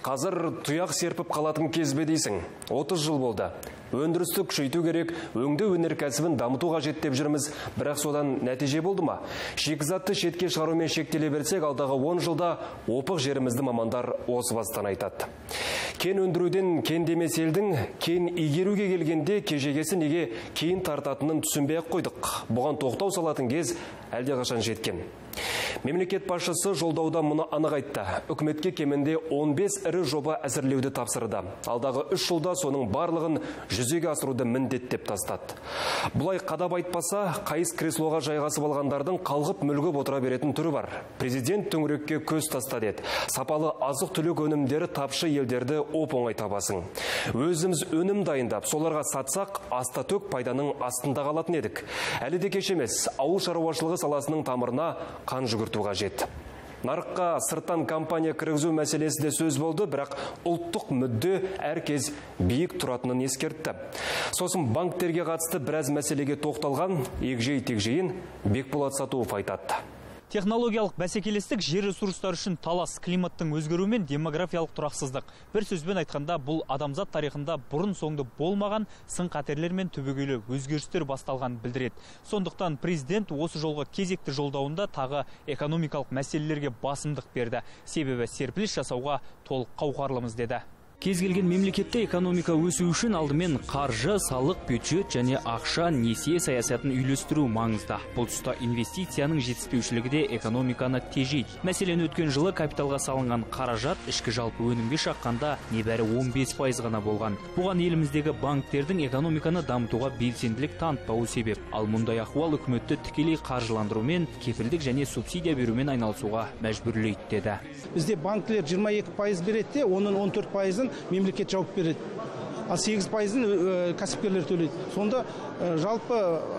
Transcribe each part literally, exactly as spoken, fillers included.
Қазір тұяқ серпіп қалатын кезбе дейсің. отыз жыл болды. Өндірісті күшейту керек, өңдеу өнеркәсібін дамыту қажет деп жүрміз, бірақ содан нәтиже болды ма? Шикізатты шетке шығарумен шектеле берсек, алдағы он жылда опық жерімізді мамандар осы бастан айтады. Кен өндіруден кен демес елдің кен игеруге келгенде кежегесі неге кейін тартатынын түсінбей-ақ қойдық. Бұған тоқтау салатын кез әлдеқашан жеткен. Мемлекет басшысы жолдауда мұны анық айтты. Үкіметке кемінде он бес ірі жоба әзірлеуді тапсырды. Алдағы үш жылда соның барлығын жүзеге асыруды міндеттеп тастады. Бұлай қадап айтпаса, қайыс креслоға жайғасып алғандардың қалғып мүлгіп отыра беретін түрі бар. Президент төңірекке көз тастады еді. Сапалы азық-түлік өнімдері тапшы елдерді оп-оңай табасың. Өзіміз өнім дайындап, соларға сатсақ, аста-төк пайданың астында қалатын едік. Әлі де кеш емес, ауыл шаруашылығы саласының тамырына қан жүгірту қажет. Нарыққа сырттан компания кіргізу мәселесі де сөз болды, бірақ ұлттық мүдде әркез биік тұратынын ескертті. Сосын банктерге қатысты біраз мәселеге тоқталған егжей-тегжейін Бекболат Сатуов айтады. Технологиялық бәсекелестік жер ресурстары үшін талас, климаттың өзгеруі мен демографиялық тұрақсыздық. Бір сөзбен айтқанда, бұл адамзат тарихында бұрын соңды болмаған сын қатерлер мен түбегейлі өзгерістер басталған білдіреді. Сондықтан президент осы жолғы кезекті жолдауында тағы экономикалық мәселелерге басымдық берді. Себебі серпіліс жасауға толық қауқарлымыз деді. Кез келген мемлекетте экономика өсу үшін алдымен қаржы, салық, бюджет және ақша, несие саясатын үйлестіру маңызды. Бұл тұста инвестицияның жетіспеушілігі де экономиканы тежейді. Мәселен, өткен жылы капиталға салынған қаражат ішкі жалпы өнімге шаққанда небәрі он бес пайыз ғана болған. Бұған еліміздегі банктердің экономиканы дамытуға белсенділік танытпауы себеп. Ал мұндай ахуал үкіметті тікелей қаржыландырумен, кепілдік және субсидия берумен айналысуға мәжбүрлейді деді. Бізде банкілер жиырма екі пайыз береді, оның он төрт пайызын мемлекет жауап береді. Ал сегіз пайызын кәсіпкерлер төлейді. Сонда жалпы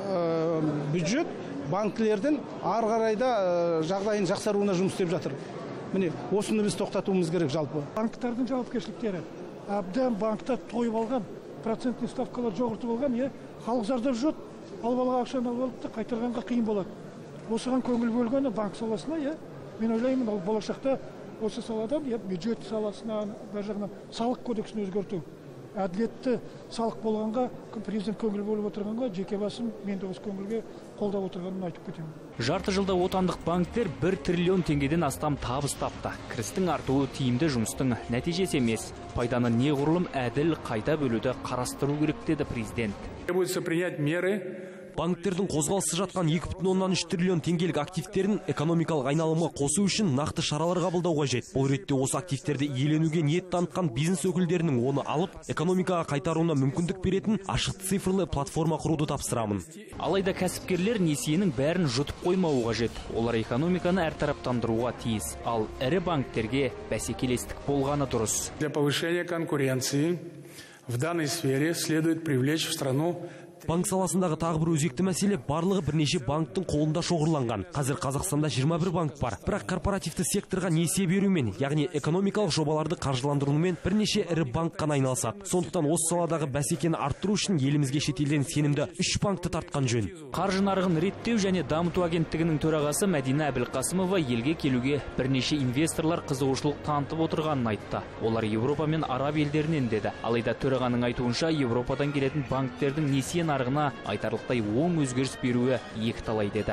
бюджет банкілердің ары қарайда жағдайын жақсаруына жұмыс істеп жатыр. Міне, осыны біз тоқтатуымыз керек жалпы. Банктердің жауапкершіліктері әбден банкта тойып алған, процентный ставкалар жоғыртып алған, е, халық зардап жүреді. Ал балаға ақшаны алып алып қайтарғанға қиын болады. Осыған көңіл бөлгені банк саласына, е, мен ойлаймын, ол болашақта осы саладан бюджет саласынан, бір жағынан салық кодексін өзгерту. Әділетті салық болғанға, президент көңіл бөліп отырғанға, жеке басым мен де осы көңілге қолдап отырғанын айтып кетемін. Жарты жылда отандық банктер бір триллион теңгеден астам табыс тапты. Кірістің артуы тиімді жұмыстың нәтижесі емес. Пайданы неғұрлым әділ қайта бөлуді қарастыру керек деді президент. Требуется принять меры. Банктердің қозғалысы жатқан екі бүтін оннан үш триллион теңгелік активтерін экономикалық айналымға қосу үшін нақты шаралар қабылдау қажет. Бұл ретте осы активтерді иеленуге ниет танытқан бизнес өкілдерінің оны алып, экономикаға қайтаруына мүмкіндік беретін ашық цифрлы платформа құруды тапсырамын. Алайда кәсіпкерлер несиенің бәрін жұтып қоймауы қажет. Олар экономиканы әртараптандыруға тиіс. Ал ірі банктерге бәсекелестік болғаны дұрыс. Для повышения конкуренции в данной сфере следует привлечь в страну. Банк саласындағы тағы бір өзекті мәселе барлығы бірнеше банктың қолында шоғырланған. Қазір Қазақстанда жиырма бір банк бар. Бірақ корпоративті секторға несие берумен, яғни экономикалық жобаларды қаржыландырумен бірнеше ірі банк қана айналысады. Сондықтан осы саладағы бәсекені арттыру үшін елімізге шетелден сенімді үш банкты тартқан жөн. Қаржы нарығын реттеу және дамыту агенттігінің төрағасы Мәдина Әбілқасымова елге келуге бірнеше инвесторлар қызығушылық танытып отырғанын айтты. Олар Европа мен Араб елдерінен деді. Алайда төрағаның айтуынша Европадан келетін банктердің несие нарығына айтарлықтай оң өзгеріс беруі екіталай деді.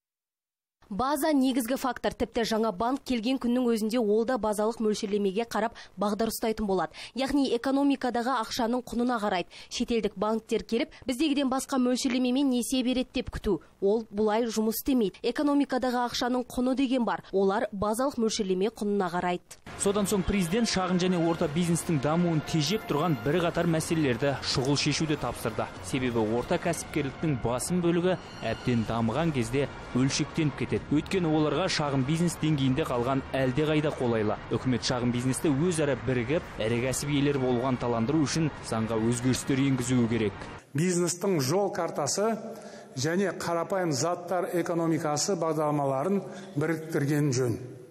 База негізгі фактор, тіпті жаңа банк келген күннің өзінде ол да базалық мөлшерлемеге қарап бағдар ұстайтын болады. Яғни экономикадағы ақшаның құнына қарайды. Шетелдік банктер келіп, біздегіден басқа мөлшерлемемен несие береді деп күту. Ол бұлай жұмыс істемейді. Экономикадағы ақшаның құны деген бар. Олар базалық мөлшерлеме құнына қарайды. Содан соң президент шағын және орта бизнестің дамуын тежеп тұрған бір қатар мәселелерді шұғыл шешуді тапсырды. Себебі орта кәсіпкерліктің басым бөлігі әбден дамыған кезде өлшектеніп кетеді. Өйткені оларға шағын бизнес деңгейінде қалған әлде қайда қолайлы. Үкімет шағын бизнесті өзара бірігіп, ірі кәсіп иелері болуға ынталандыру үшін заңға өзгерістер енгізуі керек. Бизнестің жол картасы және қарапайым заттар экономикасы бағдарламаларын біріктірген жөн.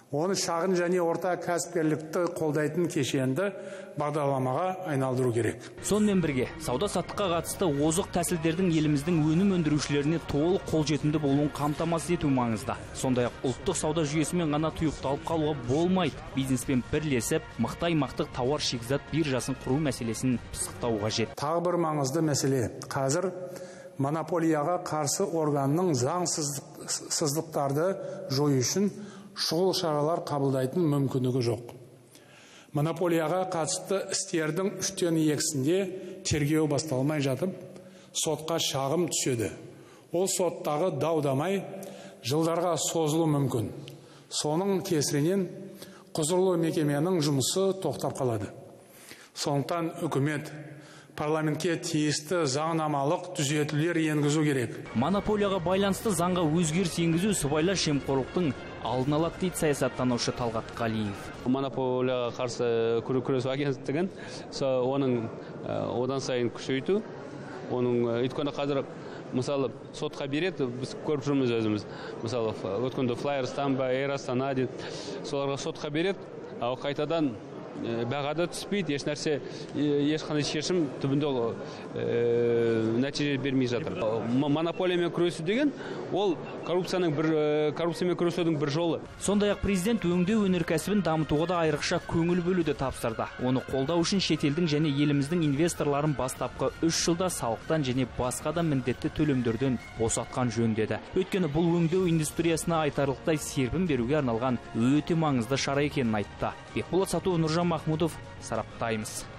Оны шағын және орта кәсіпкерлікті қолдайтын кешенді бағдарламаға айналдыру керек. Сонымен бірге, сауда-саттыққа қатысты озық тәсілдердің еліміздің өнім өндірушілеріне толық қолжетімді болуын қамтамасыз ету маңызды. Сондай-ақ ұлттық сауда жүйесімен ғана тұйықталып қалуға болмайды. Бизнеспен бірлесіп, мықты аймақтық тауар шикізат биржасын құру мәселесін пысықтау қажет. Тағы бір маңызды мәселе. Қазір монополияға қарсы органның заңсыздықтарды жою үшін шұғыл шаралар қабылдайтын мүмкіндігі жоқ. Монополияға қатысты істердің үштен екісінде тергеу басталмай жатып, сотқа шағым түседі. Ол соттағы дау-дамай жылдарға созылуы мүмкін. Соның кесірінен құзырлы мекеменің жұмысы тоқтап қалады. Сондықтан үкімет парламентке тиісті заңнамалық түзетулер енгізу керек. Монополияға байланысты заңға өзгеріс енгізу сыбайлас жемқорлықтың алдын алады дейді саясаттанушы Талғат Қалиев. Монополияға қарсы күрес агенттігін оның одан сайын күшейту, оның өйткені қазір мысалы сотқа береді, біз көріп жүрміз өзіміз. Мысалы өткенде Флайерстан ба, Эйрастан дейді, соларға сотқа береді, ал қайтадан бағада түспейді, еш нәрсе, ешқандай шешім түбінде нәтиже бермей жатыр. Монополиямен күресу деген ол коррупцияның бір коррупциямен күресудің бір жолы. Сондай-ақ президент өңдеу өнеркәсібін дамытуға да айрықша көңіл бөлуді тапсырды. Оны қолдау үшін шетелдің және еліміздің инвесторларын бастапқы үш жылда салықтан және басқа да міндетті төлемдерден босатқан жөн деді. Өйткені бұл өңдеу индустриясына айтарлықтай серпін беруге арналған өте маңызды шара екенін айтты. Бекболат Сатуов, Нұржан Махмудов, сараптаймыз.